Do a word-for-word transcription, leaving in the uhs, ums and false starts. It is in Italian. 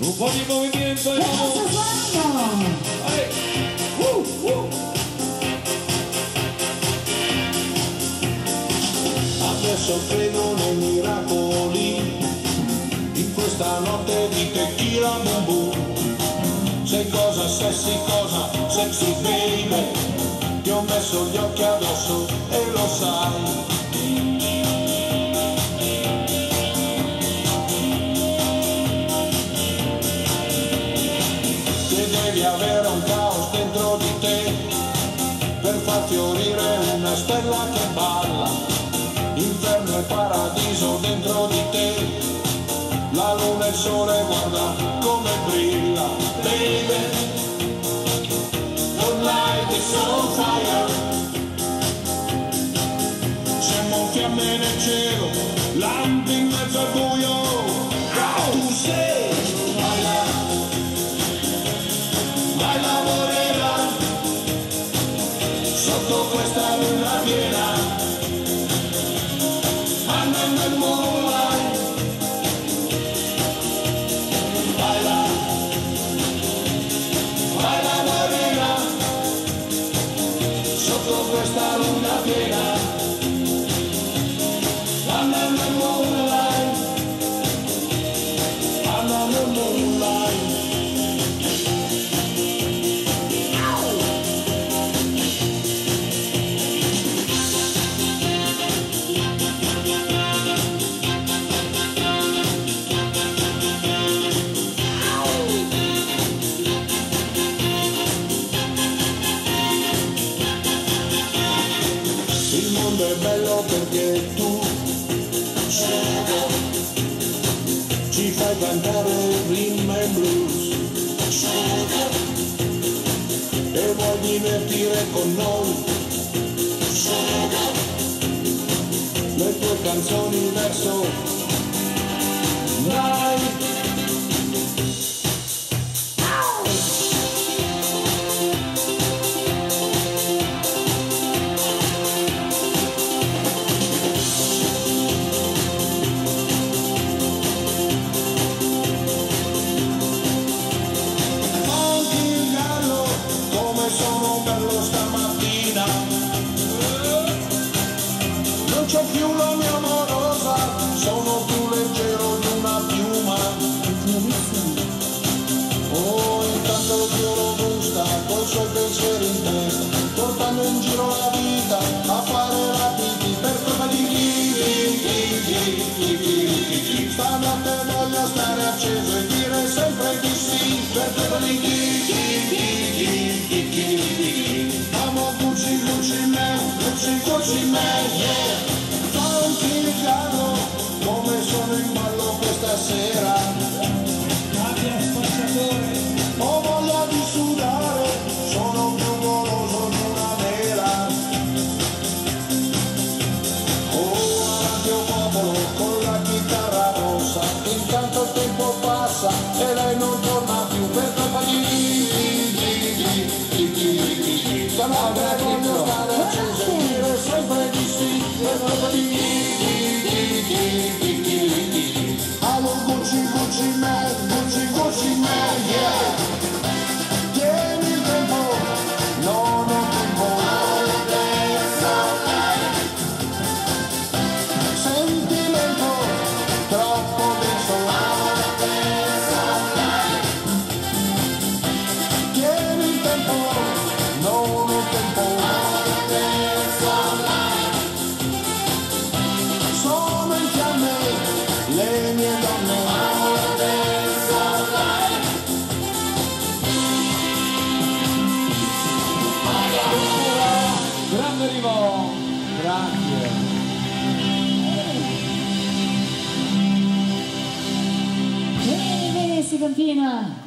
Un po' di movimento e vamos. Uh, uh. Adesso credo nei miracoli, in questa notte di tequila boom boom. Sei cosa, sexy cosa, sexy baby, ti ho messo gli occhi addosso e lo sai. Devi avere un caos dentro di te per far fiorire una stella che balla, inferno e paradiso dentro di te, la luna e il sole guarda come brilla, baby, your light is on fire, siamo fiamme nel cielo, lampi in mezzo al buio, tu sei. Sotto questa luna piena, andando nel moonlight, baila, baila morena, sotto questa luna piena, andando nel moonlight, andando nel moonlight. Il mondo è bello perché tu ci fai cantare rhythm and blues e vuoi divertire con noi le tue canzoni verso night. Sono bello stamattina, non c'ho più la mia amorosa, sono più leggero di una piuma. Oh, intanto Dio robusta, coi suoi pensieri in testa, portando in giro la vita a fare la pipì per colpa di chi. Stanotte voglio stare acceso e dire sempre di sì, per colpa di chi. Amo Gucci, Gucci Man, Gucci, Gucci Man, yeah. Fa un chiliano, come sono in ballo questa sera. Cambia spacciatore. Ho voglia di sudare, sono più goloso di una vera. Oh, avanti un popolo con la chitarra rossa, intanto il tempo passa e lei non torna più per colpa di stanotte voglio stare acceso e dire sempre di sì per colpa di allo Gucci, Gucci Man, Gucci, Gucci Man, yeah. Tieni il tempo, non è tempo, sentimento troppo denso, tieni il tempo, non è tempo, sono in fiamme le mie donne, Grande Rivo, grazie. Bene, bene, si continua.